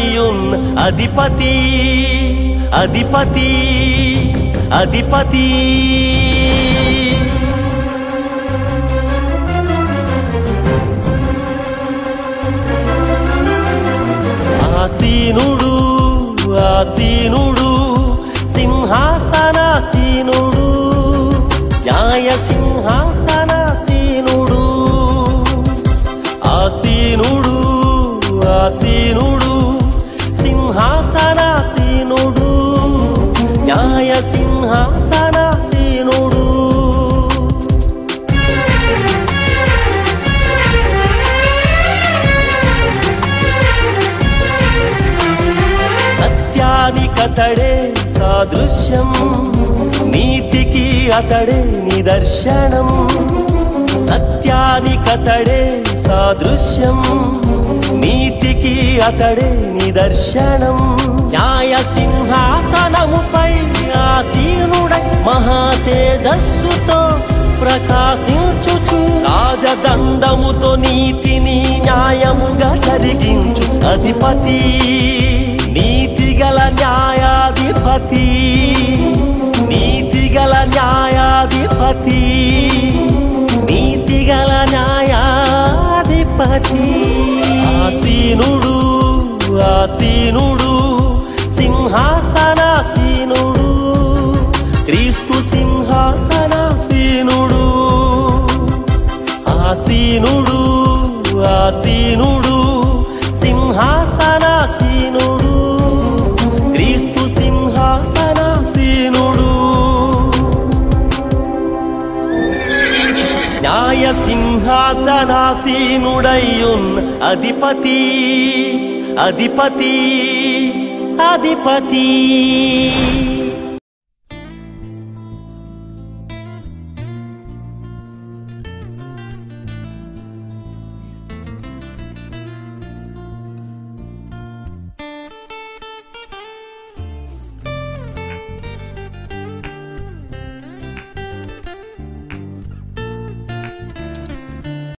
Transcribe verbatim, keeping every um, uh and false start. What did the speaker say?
న్యాయసింహాసనాసీనుడయ్యున్ అధిపతి అధిపతి అధిపతి ఆసీనుడు ఆసీనుడు సింహాసనాసీనుడు న్యాయసింహాసనాసీనుడు ఆసీనుడు ఆసీనుడు సింహాసనాసీనుడు న్యాయసింహాసనాసీనుడు సత్యానికతడే సాదృశ్యం నీతికి అతడే నిదర్శనం సత్యానికతడే సాదృశ్యం నీతికి అతడే నిదర్శనం న్యాయసింహాసనముపై ఆసీనుడై మహాతేజస్సుతో ప్రకాశించుచు రాజదండముతో నీతిని న్యాయముగా జరిగించు అధిపతి నీతిగల న్యాయాధిపతి నీతిగల న్యాయాధిపతి నీతిగల న్యాయాధిపతి ఆసీనుడు ఆసీనుడు సింహాసనాసీనుడు క్రీస్తు సింహాసనాసీనుడు ఆసీనుడు ఆసీనుడు సింహాసనాసీనుడు క్రీస్తు సింహాసనాసీనుడు న్యాయసింహాసనాసీనుడయ్యున్ అధిపతి అధిపతి అధిపతి